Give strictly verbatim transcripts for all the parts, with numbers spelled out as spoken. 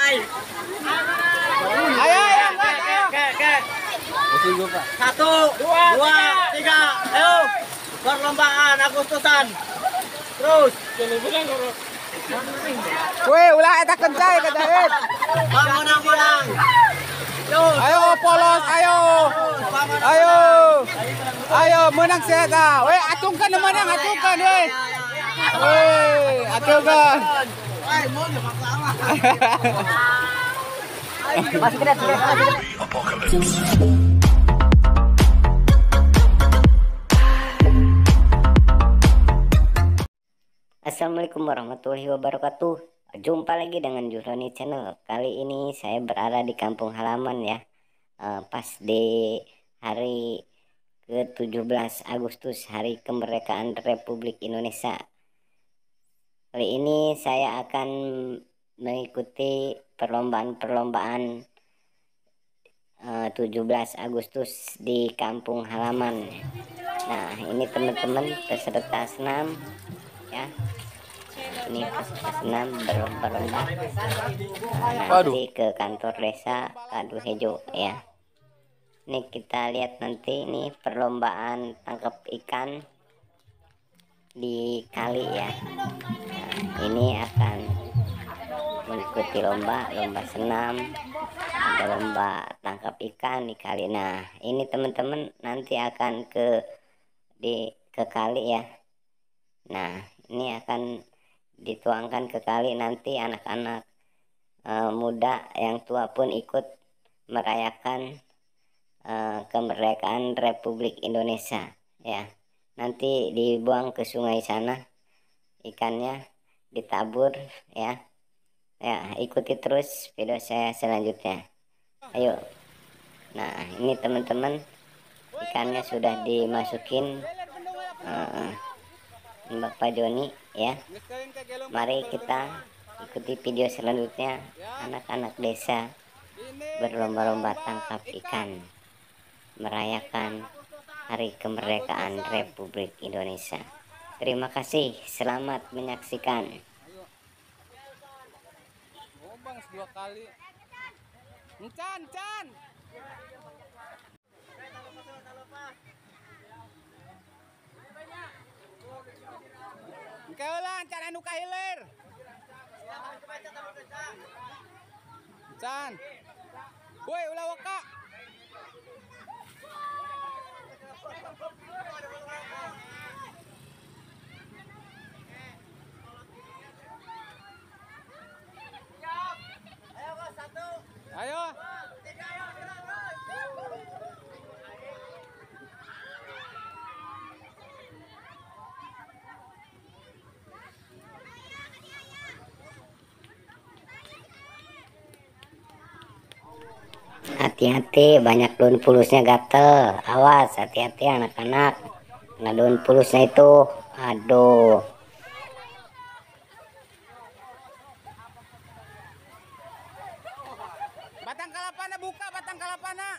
Ayo, ayo, ayo. Satu, dua, dua, tiga. Ayo. Perlombaan Agustusan. Terus. Weh, ulah eta kencai kencai. Bangunang menang. Ayo polos, ayo. Ayo. Ayo menang si eta. Weh, acungkeun nu menang, acungkeun weh. Weh, acungkeun. Masih kena, Assalamualaikum warahmatullahi wabarakatuh. Jumpa lagi dengan Juroni Channel. Kali ini saya berada di kampung halaman ya, uh, pas di hari ke tujuh belas Agustus, hari kemerdekaan Republik Indonesia. Kali ini saya akan mengikuti perlombaan-perlombaan uh, tujuh belas Agustus di kampung halaman. Nah, ini teman-teman peserta senam ya. Ini peserta senam berlomba-lomba nanti ke kantor desa Kaduhejo ya. Ini kita lihat nanti ini perlombaan tangkap ikan di kali ya. Nah, ini akan mengikuti lomba lomba senam, ada lomba tangkap ikan di kali. Nah, ini teman-teman nanti akan ke di ke kali ya. Nah, ini akan dituangkan ke kali, nanti anak-anak e, muda yang tua pun ikut merayakan e, kemerdekaan Republik Indonesia ya. Nanti dibuang ke sungai sana ikannya, ditabur ya. Ya, ikuti terus video saya selanjutnya. Ayo. Nah, ini teman-teman ikannya sudah dimasukin uh, Bapak Joni ya. Mari kita ikuti video selanjutnya, anak-anak desa berlomba-lomba tangkap ikan merayakan hari kemerdekaan Republik Indonesia. Terima kasih, selamat menyaksikan. Ngobang dua kali. Encan, encan. Kaulah can anu kahilir. Can. Woi, ulah waka. Ayo. Hati-hati, banyak daun pulusnya gatel. Awas, hati-hati anak-anak. Nah, daun pulusnya itu, aduh. Batang kalapana buka, batang kalapana.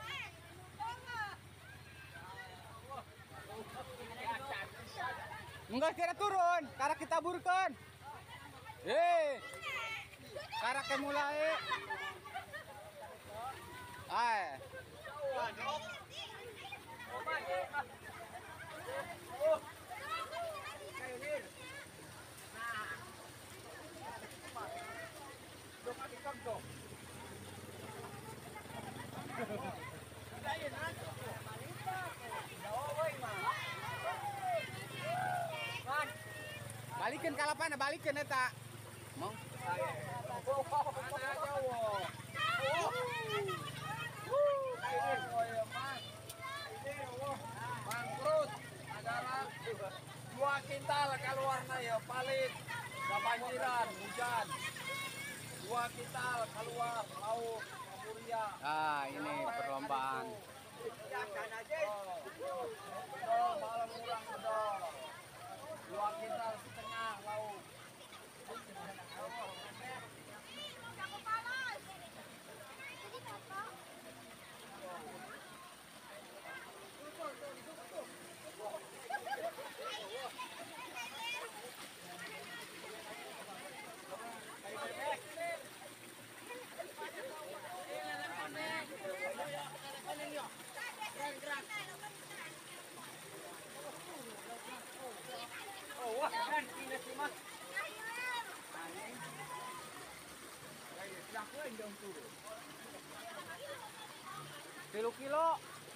Enggak kira turun, karena kita burkan. Eh, karena ke mulai. Ay. Balikin kalapana, balikin eta. Mau? Bangkrut adalah dua kintal keluarnya ya, paling kebanjiran hujan. Dua kintal keluar laut Kapuria. Ah, ini perlombaan. Oh, malam kurang bedol. Dua kintal setengah laut. Kilo kilo.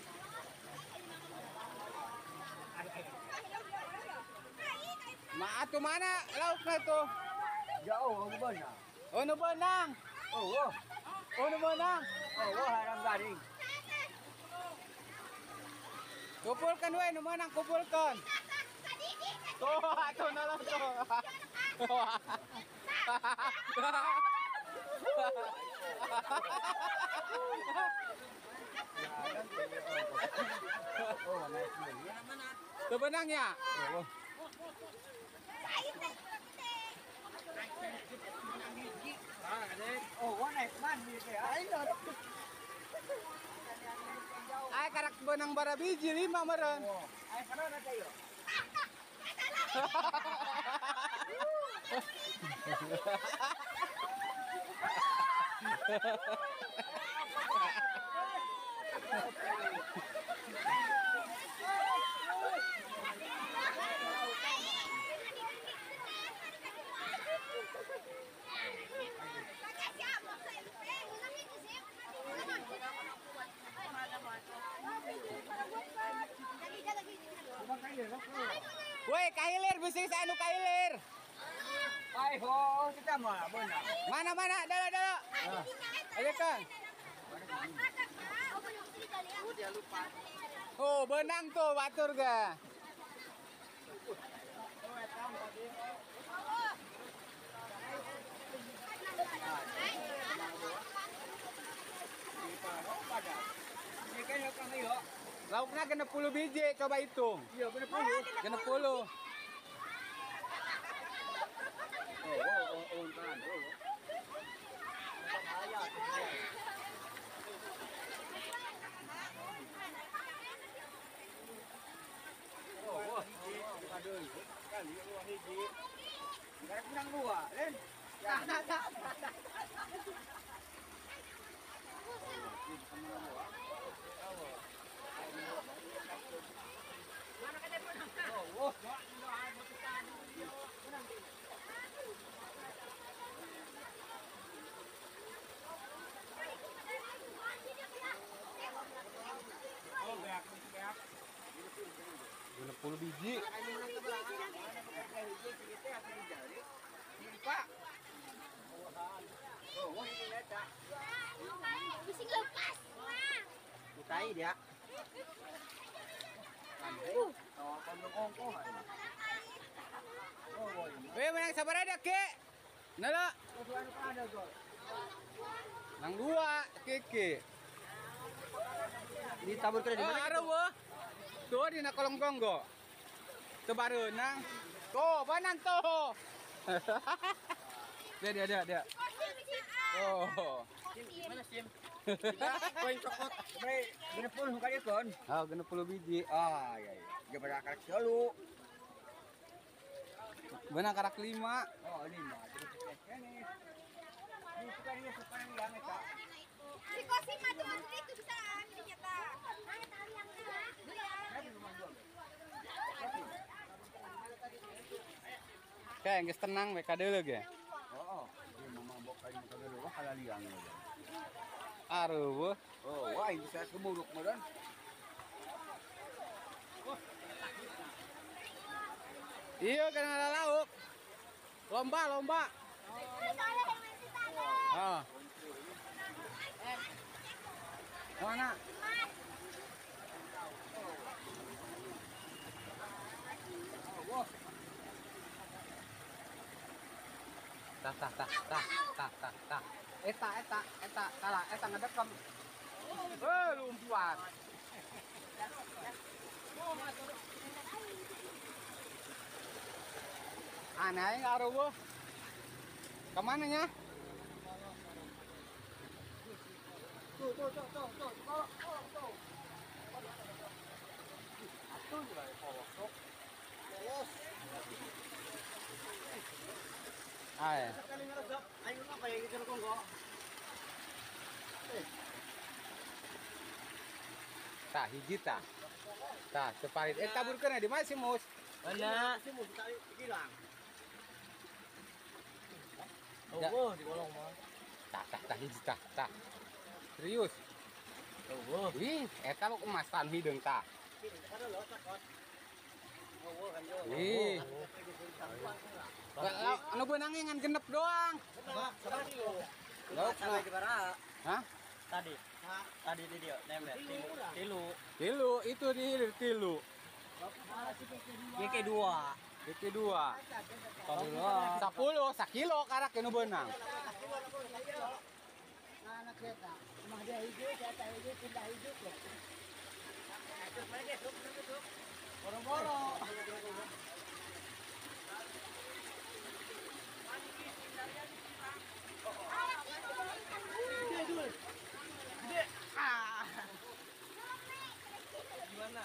Ma, atuh mana lauknya tuh? Jauh ke mana? Oh, nu benang. Oh, oh, Oh, nu benang. oh, oh, harang garing. Kumpulkan we, nu menang kumpulkan. Tuh, atuh nolong tuh. Oh, naik sendiri. Tuh benangnya. Oh, oh, oh, naik mandi ya. Ayo. Ay, karak benang bara biji lima meren. Oh, ayo kana na kayo. Woi, kahilir besi saya anu kahilir. Ay ho, kita mah benar. Mana mana, dala dala. Ayo kan. Oh, benang tuh batur ga. Ini kan yang kami yo. Lauknya genep puluh biji, coba hitung. Iya, benar puluh. Genep puluh. Oh, oh, oh, oh, kan. Oh. Oh, oh, aduh, kali dua hiji. Enggak kurang dua, Len. Ya, tak, tak. Oh, oh. Oh, beak, beak. Genep puluh biji. Pak. Oh, wah ini ada. Bising lepas. Kutai dia. Oh, kondong ongkoh. Oh, boy. Weh, menang sabar ada ke. Nala. Kesuaan ada, Gol. Nang dua, keke. Ditabur ke di Oh, mana? aduh, wah. Tuh di nak kolong gonggo. Tuh baru nang. Tuh, benang tuh. Dia, dia, dia, dia. Oh. Mana sim? Poin cokot. Baik, genep puluh kali kon. Oh, genep puluh biji. Ah, iya iya. Dia pada karak selalu. Benang karak lima. Oh, ini mah. Ini. Ini suka dia suka yang eta. Si Kosim mah tuh itu bisa ambil nyata. Kayak geus tenang we ka deuleu ge. Oh, ini mama mbok kain ka dulu wah halaliang. Aduh, wah. Oh, wah ini bisa keburuk meureun. Iya, kan ada lauk. Lomba, lomba. Ah. Mana? Tah, tah, tah, tah, tah, tah, tah. Eta, eta, eta, kalah, eta ngedekem. Eh, lumpuan. Aneh nggak aruh gua. Kemana nya? Tuh, tuh, tuh, tuh, tuh, tuh, tuh, tuh. Atuh juga kosok. Los. Ay. Sekali ngeresep, ayo apa ya gitu kok. Tah hiji tah. Tah separit. Eh taburkeun di mana sih Mus? Mana? Si musuh tadi hilang. Ya. Oh, di kolong mah. Tah tah tah hiji tah tah. Serius. Oh, Wih, eta lo emasan hideung tah. Ih. Kalau anu beunang ngan genep doang. Lauk na. Hah? Tadi. Tadi di dia, nemlet. Tilu. Tilu itu di tilu. Y K dua. Y K dua. Sepuluh, sakilo karak anu beunang. Boro-boro. Gimana?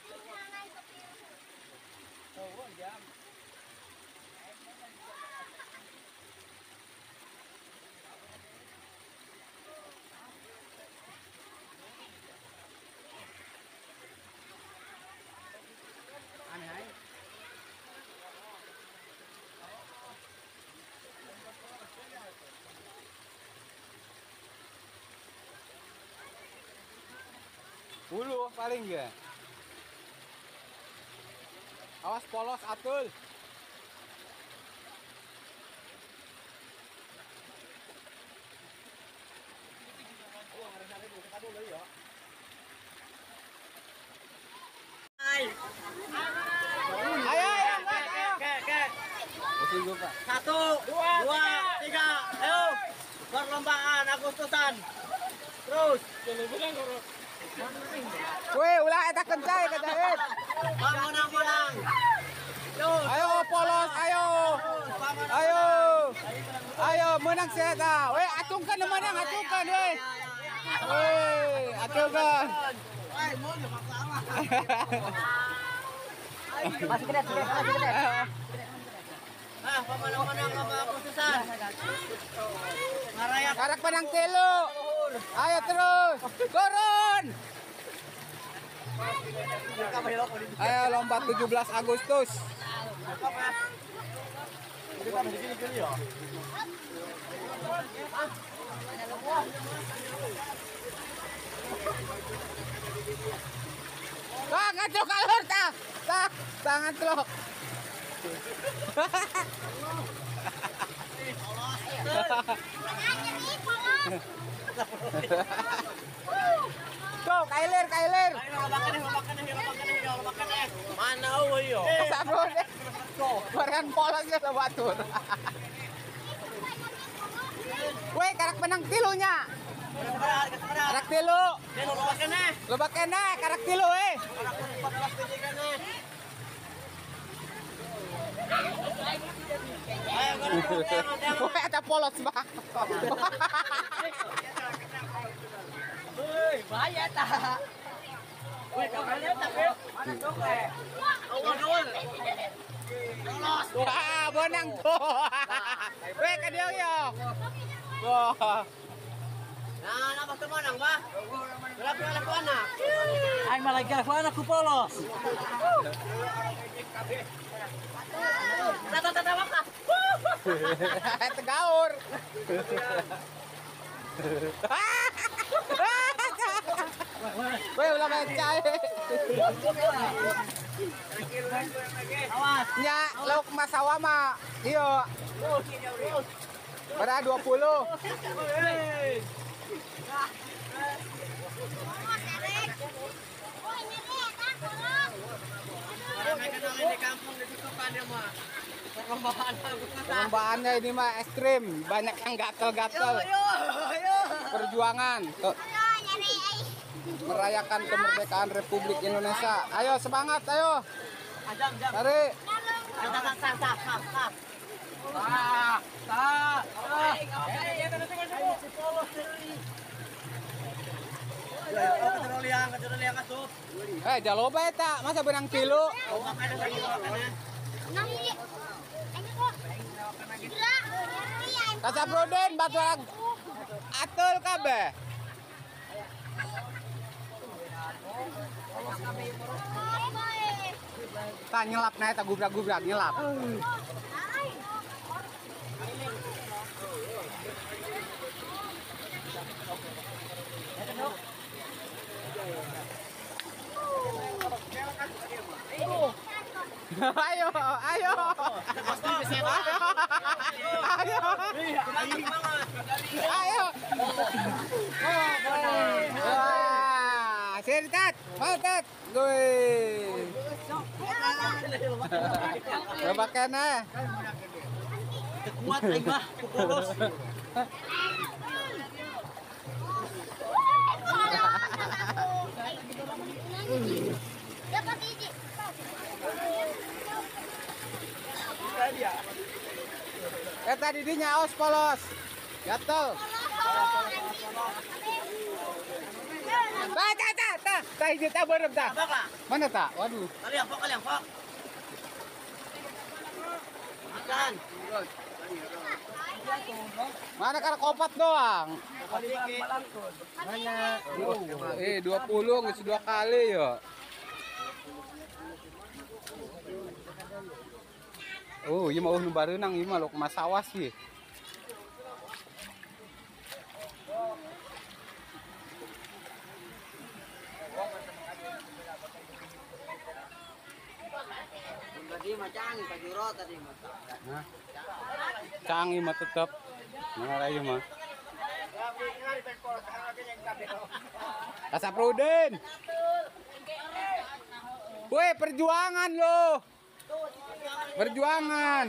Oh, jam. Aneh aja. Puluh paling ya. Awas polos atul. Hai. Ayo, ayo, Ke, ke. Mesin gua, Pak. Satu, dua, tiga, ayo. Perlombaan Agustusan. Terus. Weh, ulah eta kencai kejait. Pamanang-manang. Terus. Ayo polos, ayo. Ayo. Ayo menang si eta. Weh, acungkan menang, acungkan weh. Weh, acungkan. Hai, mau ya masalah. Masih gede, masih gede. Nah, pamanang-manang lomba Agustusan. Ngarayak Karak penang telu. Ayo terus. Turun. Ayo lomba tujuh belas Agustus. Wah, ngacok alur tah. Tah, tangan telok. Tuh, kailir, kailir. Mana euy yo? Sabun deh. Baran polos ya batur. Weh, karak menang tilunya. Karak tilu. Dan lo bakane. Loba kena karak tilu eh. Ayo Weh, ada polos bang. Hei, bahaya ta. Woi, kabarnya ta, Beb? Mana dong, eh? Awas, dul. Lolos. Wah, benang tuh. Weh, ka dia yo. Wah. Nah, nama kemanang, Bah? Berapa anak anak? Ay, malagay ko anak ko polos. Tata-tata ka. Tegaur. Weh, ulah becai. Awas. Nya, lauk masawa mah. Iya. Pada dua puluh. Hei. Ada kenal di kampung ditutupan dia mah. Perlombaan Agustusan. Perlombaannya ini mah ekstrim, banyak yang gatel-gatel. Ayo, ayo. Perjuangan ke- merayakan kemerdekaan Republik Indonesia. Ayo semangat, ayo. Ajam, jam. Tarik. Tak, tak, tak, tak, tak, tak. Ah, tak. Ah. Eh, ya, tengok, tengok, tengok. Ya, kecuali yang, kecuali yang asup. Eh, jaloba eta, masa benang tilu. Oh, makan lagi, makan ya. Kasapruden batu atul kabeh. Tak nyelap naik, tak gubrak-gubrak nyelap. Ayo, ayo. Ayo. Ayo. Wah, sini Tat. Mau Tat. Gue. Coba kena. Kuat aing mah, kurus. Dapat biji. Eh tadi di nyaos polos. Gatel. Tah, tah, tah, tah. Tah hiji tah beureup tah. Mana tah? Waduh. Kali yang fok, kali yang fok. Makan. Mana karena kopat doang. Eh dua puluh geus dua kali ya. Oh, ieu mah nu bareunang ieu mah lo kumaha sawas sih. Tadi macam kajuro tadi mah. Nah. Canggih mah tetep. Mana ieu mah. Kasapruden. Woi, perjuangan lo. Perjuangan.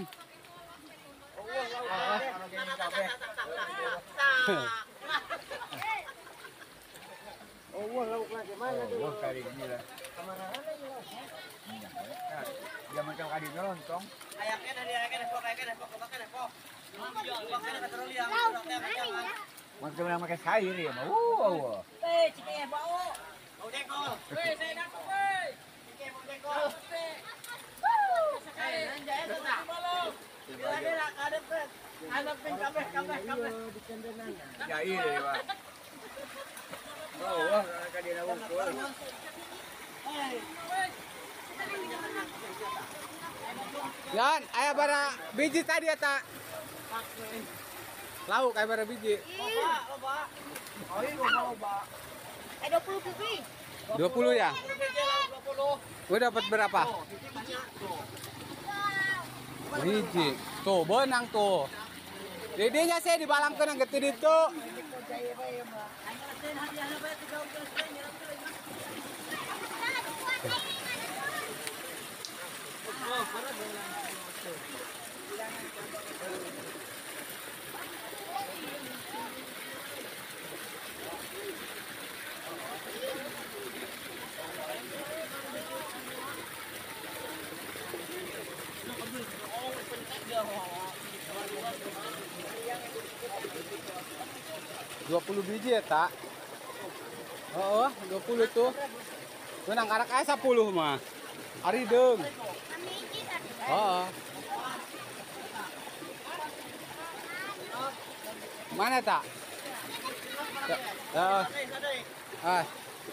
Oh, wah, lauk lagi mana tuh? Wah, kali ini lah. Dia macam kali ngelontong. Ayaknya dari ayaknya fok, ayaknya fok, ayaknya fok. Bakal kata liang, jangan. Macam yang pakai sayur ya, mah. Wow. Eh, ciknya bau. Bau dekol. Weh, saya dapat, weh. Ciknya bau dekol. Eh, nanjaya tetap. Bila dia nak ada pet. Anak pin kabeh, kabeh, kabeh. Ya iya, Pak. Oh, wah, kali dia wukul. Yan, aya bara biji tadi eta. Lauk aya bara biji. Loba, loba. Oh, iya, loba. Eh dua puluh biji. dua puluh ya? dua puluh. Gue dapat berapa? Biji banyak tuh. Biji. Tuh, benang tuh. Didinya saya dibalangkeun yang gede itu. dua puluh biji ya, tak? Oh, dua puluh tuh. Benang karak aya sepuluh mah. Ari deung. Oh. Mana tak? Ya. Ah.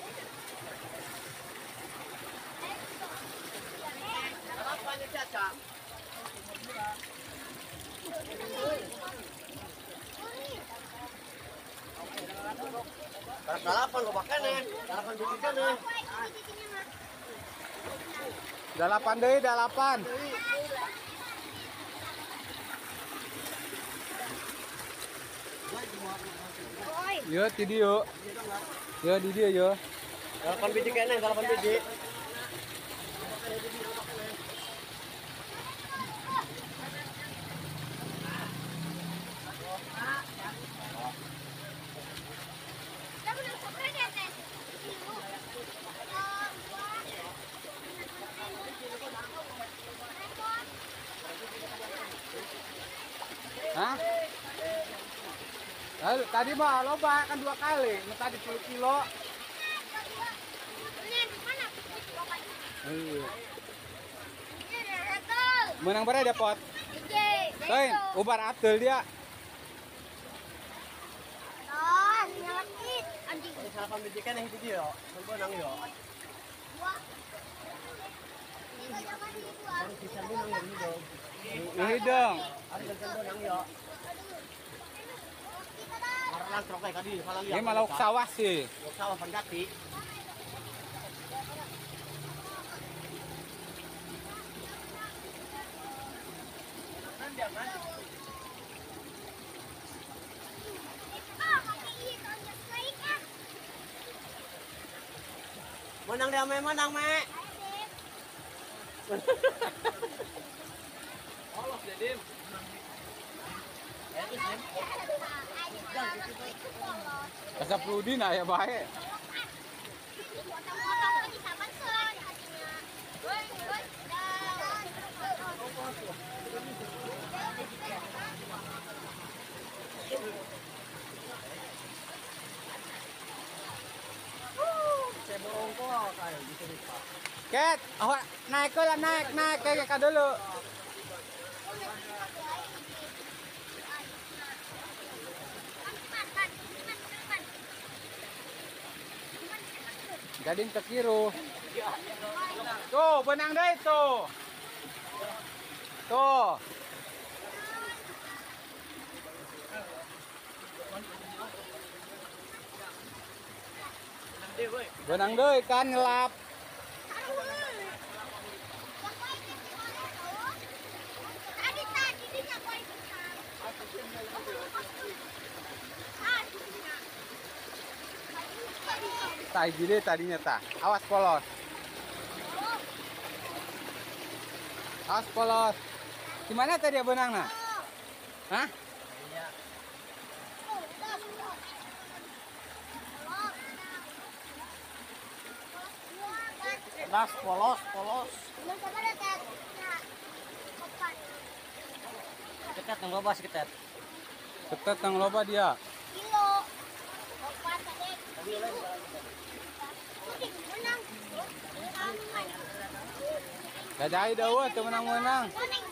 Karak dalapan kau pakai nih, dalapan biji kan nih. Dalapan deh, dalapan. Yo, di dia. Yo, di dia yo. Dalapan biji kan nih, dalapan biji. Hah? Lalu, tadi mah loba kan dua kali, tadi sepuluh kilo. Iya. Menang berapa dapat? Lain, ubar atel dia. Oh, nyelekit anjing. Ini dalapan biji kan nih biji yo, benang yo. Bisa benang yang ini dong. Ini dong. Ada benang yo. Marang trok kayak tadi, kalau lihat. Ini malah sawah sih. Sawah pendati. Menang dia, Me. Menang, Me. Lolos deh, Dim. Asa Prudin aya bae. Ket, awak naik ke lah naik naik kayak ka dulu. Gading ke kiri. Tuh, benang deh tuh. Tuh. Benang deh kan ngelap. Tak gini tadinya tak. Awas polos. Awas polos. Gimana tadi ya benangnya? Hah? Polos, polos, polos. Ketat nang loba sih ketat. Ketat nang loba dia. Kilo. Opat tadi. Menang. Dadai dawa tuh menang-menang. Menang.